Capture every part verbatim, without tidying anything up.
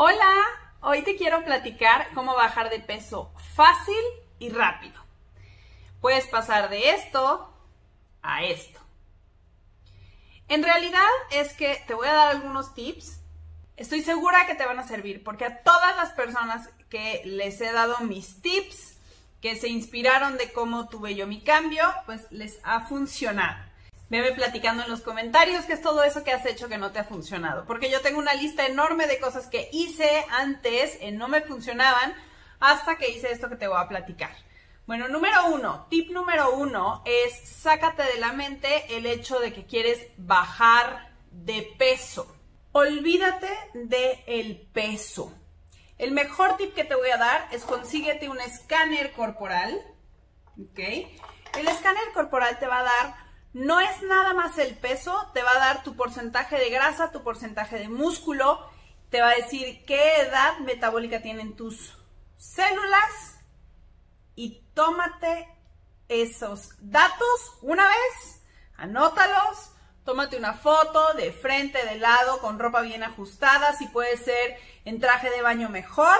Hola, hoy te quiero platicar cómo bajar de peso fácil y rápido. Puedes pasar de esto a esto. En realidad es que te voy a dar algunos tips. Estoy segura que te van a servir porque a todas las personas que les he dado mis tips, que se inspiraron de cómo tuve yo mi cambio, pues les ha funcionado. Veme platicando en los comentarios qué es todo eso que has hecho que no te ha funcionado. Porque yo tengo una lista enorme de cosas que hice antes, y no me funcionaban, hasta que hice esto que te voy a platicar. Bueno, número uno, tip número uno es sácate de la mente el hecho de que quieres bajar de peso. Olvídate del peso. El mejor tip que te voy a dar es consíguete un escáner corporal. ¿Ok? El escáner corporal te va a dar... No es nada más el peso, te va a dar tu porcentaje de grasa, tu porcentaje de músculo, te va a decir qué edad metabólica tienen tus células y tómate esos datos una vez, anótalos, tómate una foto de frente, de lado, con ropa bien ajustada, si puede ser en traje de baño mejor.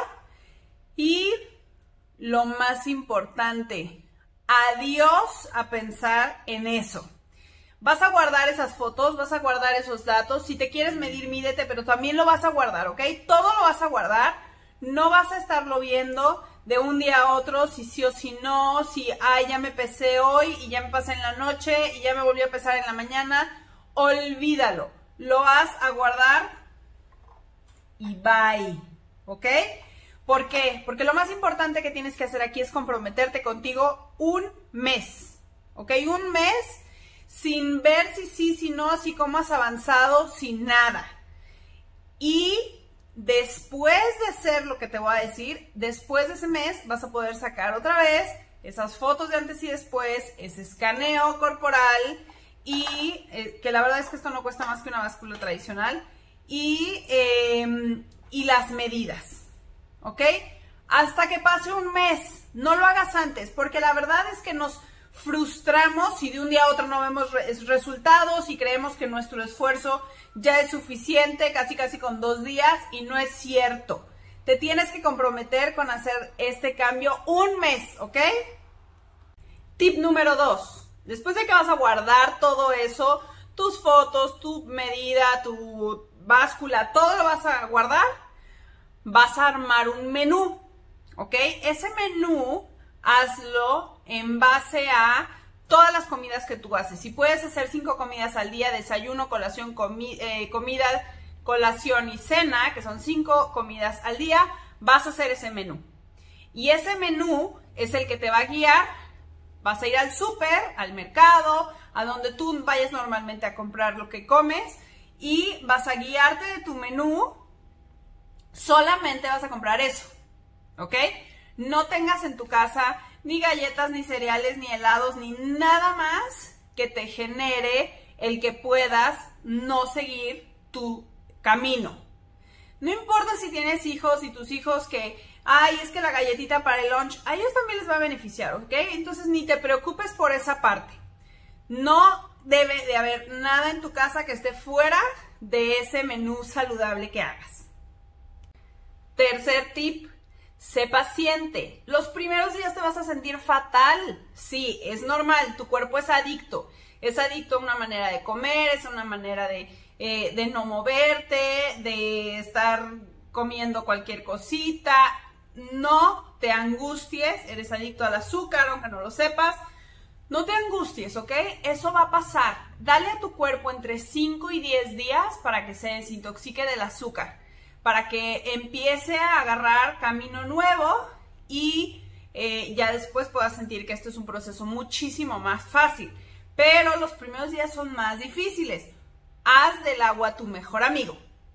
Y lo más importante, adiós a pensar en eso. Vas a guardar esas fotos, vas a guardar esos datos. Si te quieres medir, mídete, pero también lo vas a guardar, ¿ok? Todo lo vas a guardar. No vas a estarlo viendo de un día a otro, si sí o si no, si, ay, ya me pesé hoy y ya me pasé en la noche y ya me volví a pesar en la mañana. Olvídalo. Lo vas a guardar y bye, ¿ok? ¿Por qué? Porque lo más importante que tienes que hacer aquí es comprometerte contigo un mes, ¿ok? Un mes sin ver si sí, si no, si cómo has avanzado, sin nada. Y después de hacer lo que te voy a decir, después de ese mes vas a poder sacar otra vez esas fotos de antes y después, ese escaneo corporal y eh, que la verdad es que esto no cuesta más que una báscula tradicional y, eh, y las medidas, ¿ok? Hasta que pase un mes, no lo hagas antes, porque la verdad es que nos frustramos si de un día a otro no vemos re resultados y creemos que nuestro esfuerzo ya es suficiente, casi casi con dos días, y no es cierto. Te tienes que comprometer con hacer este cambio un mes, ¿ok? Tip número dos. Después de que vas a guardar todo eso, tus fotos, tu medida, tu báscula, todo lo vas a guardar, vas a armar un menú, ¿ok? Ese menú hazlo en base a todas las comidas que tú haces. Si puedes hacer cinco comidas al día, desayuno, colación, comi eh, comida, colación y cena, que son cinco comidas al día, vas a hacer ese menú. Y ese menú es el que te va a guiar. Vas a ir al súper, al mercado, a donde tú vayas normalmente a comprar lo que comes y vas a guiarte de tu menú. Solamente vas a comprar eso, ¿ok? No tengas en tu casa ni galletas, ni cereales, ni helados, ni nada más que te genere el que puedas no seguir tu camino. No importa si tienes hijos y tus hijos que, ay, es que la galletita para el lunch, a ellos también les va a beneficiar, ¿ok? Entonces ni te preocupes por esa parte. No debe de haber nada en tu casa que esté fuera de ese menú saludable que hagas. Tercer tip. Sé paciente. Los primeros días te vas a sentir fatal. Sí, es normal. Tu cuerpo es adicto. Es adicto a una manera de comer, es una manera de, eh, de no moverte, de estar comiendo cualquier cosita. No te angusties. Eres adicto al azúcar, aunque no lo sepas. No te angusties, ¿ok? Eso va a pasar. Dale a tu cuerpo entre cinco y diez días para que se desintoxique del azúcar, para que empiece a agarrar camino nuevo y eh, ya después puedas sentir que esto es un proceso muchísimo más fácil. Pero los primeros días son más difíciles. Haz del agua tu mejor amigo.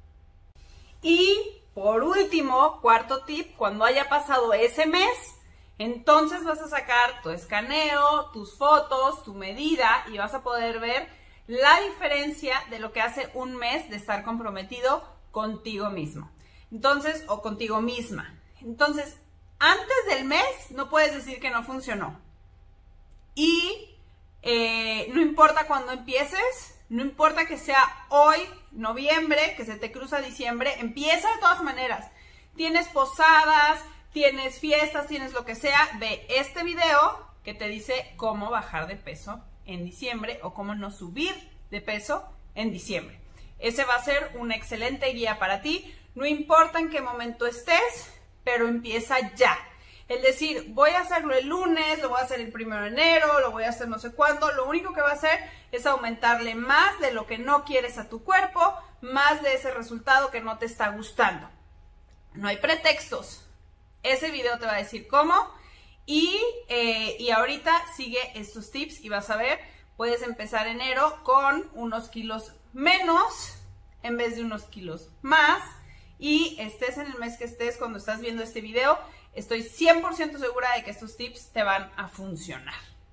Y por último, cuarto tip, cuando haya pasado ese mes, entonces vas a sacar tu escaneo, tus fotos, tu medida y vas a poder ver la diferencia de lo que hace un mes de estar comprometido contigo mismo, entonces, o contigo misma. Entonces, antes del mes no puedes decir que no funcionó. Y eh, no importa cuándo empieces, no importa que sea hoy, noviembre, que se te cruza diciembre, empieza de todas maneras. tienes posadas, tienes fiestas, tienes lo que sea, ve este video que te dice cómo bajar de peso en diciembre o cómo no subir de peso en diciembre. Ese va a ser una excelente guía para ti. No importa en qué momento estés, pero empieza ya. El decir, voy a hacerlo el lunes, lo voy a hacer el primero de enero, lo voy a hacer no sé cuándo, lo único que va a hacer es aumentarle más de lo que no quieres a tu cuerpo, más de ese resultado que no te está gustando. No hay pretextos. Ese video te va a decir cómo y, eh, y ahorita sigue estos tips y vas a ver, puedes empezar enero con unos kilos menos en vez de unos kilos más y estés en el mes que estés cuando estás viendo este video, estoy cien por ciento segura de que estos tips te van a funcionar.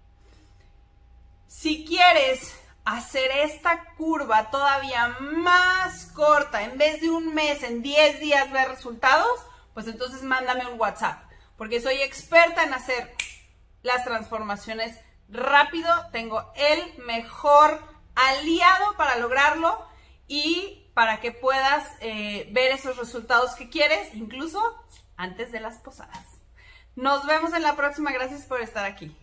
Si quieres hacer esta curva todavía más corta, en vez de un mes, en diez días ver resultados, pues entonces mándame un WhatsApp, porque soy experta en hacer las transformaciones rápido, tengo el mejor aliado para lograrlo y para que puedas eh, ver esos resultados que quieres, incluso antes de las posadas. Nos vemos en la próxima, gracias por estar aquí.